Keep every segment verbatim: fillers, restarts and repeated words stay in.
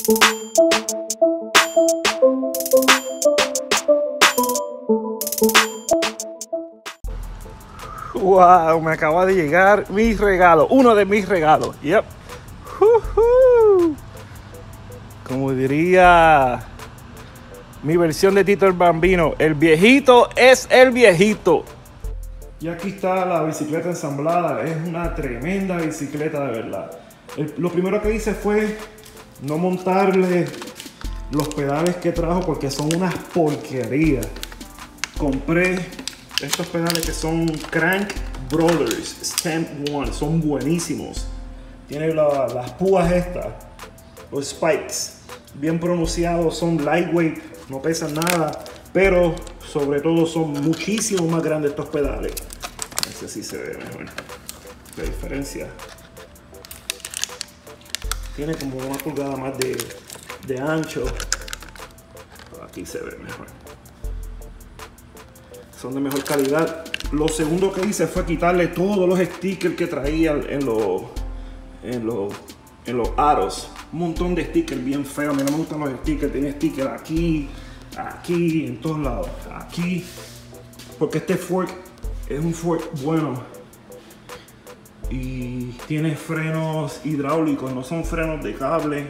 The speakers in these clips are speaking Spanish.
Wow, me acaba de llegar mi regalo, uno de mis regalos. Yep. Uh-huh. Como diría mi versión de Tito el Bambino, el viejito es el viejito. Y aquí está la bicicleta ensamblada, es una tremenda bicicleta de verdad. El, lo primero que hice fue no montarle los pedales que trajo porque son unas porquerías. Compré estos pedales que son Crank Brothers Stamp One, son buenísimos. Tiene la, las púas estas, los spikes, bien pronunciados, son lightweight, no pesan nada, pero sobre todo son muchísimo más grandes estos pedales. Ese sí se ve mejor, la diferencia. Tiene como una pulgada más de, de ancho, pero aquí se ve mejor. Son de mejor calidad. Lo segundo que hice fue quitarle todos los stickers que traía en los en los en los aros. Un montón de stickers bien feos. A mí no me gustan los stickers. Tiene stickers aquí, aquí, en todos lados. Aquí, porque este fork es un fork bueno y tiene frenos hidráulicos, no son frenos de cable.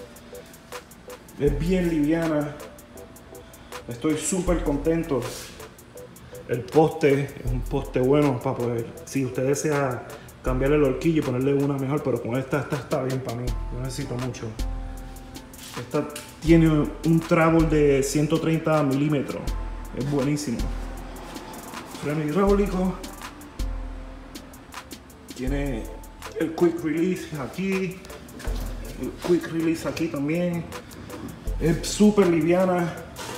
Es bien liviana. Estoy súper contento. El poste es un poste bueno para poder, si usted desea cambiarle el horquillo y ponerle una mejor, pero con esta, esta está bien para mí, yo necesito mucho. Esta tiene un travel de ciento treinta milímetros, es buenísimo. Freno hidráulico, tiene el quick release aquí, el quick release aquí también, es súper liviana,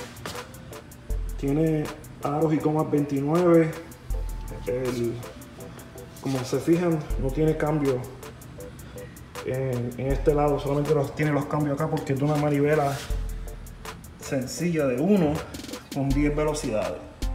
tiene aros y comas veintinueve. El, como se fijan, no tiene cambio en, en este lado, solamente los, tiene los cambios acá porque es una manivela sencilla de uno con diez velocidades.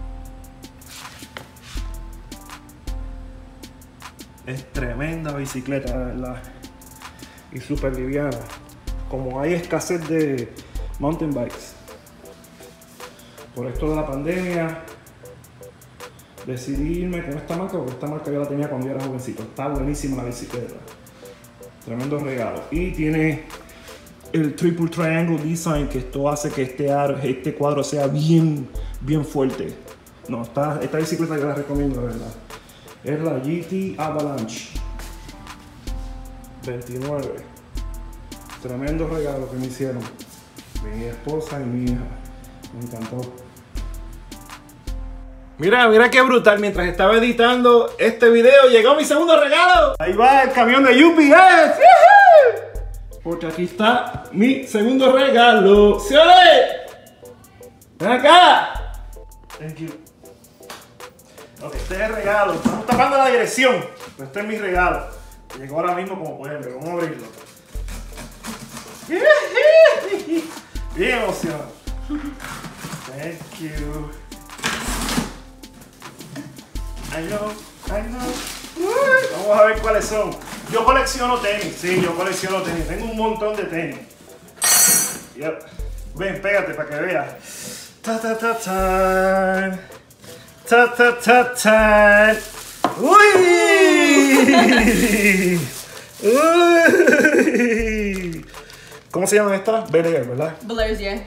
Es tremenda bicicleta, la verdad, y súper liviana. Como hay escasez de mountain bikes por esto de la pandemia, decidí irme con esta marca porque esta marca yo la tenía cuando yo era jovencito. Está buenísima la bicicleta, tremendo regalo. Y tiene el triple triangle design, que esto hace que este, aro, este cuadro sea bien, bien fuerte. No, está, esta bicicleta yo la recomiendo, de verdad. Es la G T Avalanche veintinueve. Tremendo regalo que me hicieron mi esposa y mi hija. Me encantó. Mira, mira qué brutal. Mientras estaba editando este video, llegó mi segundo regalo. Ahí va el camión de U P S. ¡Yuhu! Porque aquí está mi segundo regalo. ¿Sí oye? Ven acá. Thank you. Ok, este es el regalo. Estamos tapando la dirección, pero este es mi regalo. Llegó ahora mismo, como pueden ver. Vamos a abrirlo. Bien emocionado. Thank you. I know, I know. Uy, vamos a ver cuáles son. Yo colecciono tenis, sí, yo colecciono tenis. Tengo un montón de tenis. Yep. Ven, pégate para que veas. Ta ta ta ta. Ta ta ta ta. Uy. Uy. ¿Cómo se llaman estas? Bel Air, ¿verdad? Bel Air, yeah.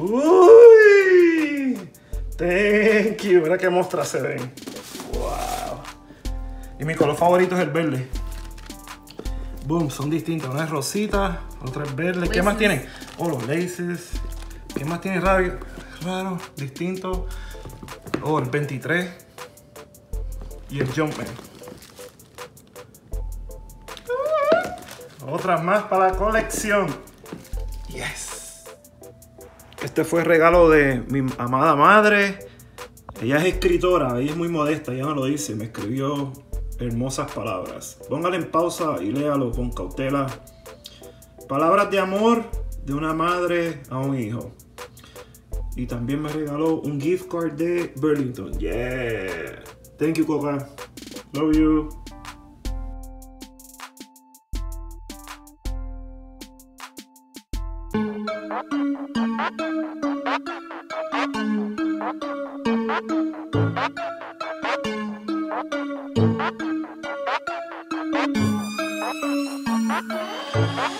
Uy. Thank you. Mira qué mostras se ven. Wow. Y mi color favorito es el verde. Boom, son distintos. Una es rosita, otra es verde. Laces. ¿Qué más tienen? Oh, los laces. ¿Qué más tiene raro? Raro, distinto. Oh, el veintitrés. Y el Jumpman. Otras más para la colección. Yes. Este fue el regalo de mi amada madre. Ella es escritora, ella es muy modesta, ella no lo dice, me escribió hermosas palabras. Póngale en pausa y léalo con cautela. Palabras de amor de una madre a un hijo. Y también me regaló un gift card de Burlington. Yeah. Thank you, Coca. Love you. Thank you.